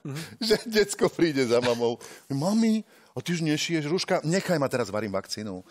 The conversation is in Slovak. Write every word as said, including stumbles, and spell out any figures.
Mm-hmm. Že decko príde za mamou. Mami, a ty už nešiješ rúška? Nechaj ma, teraz varím vakcínu.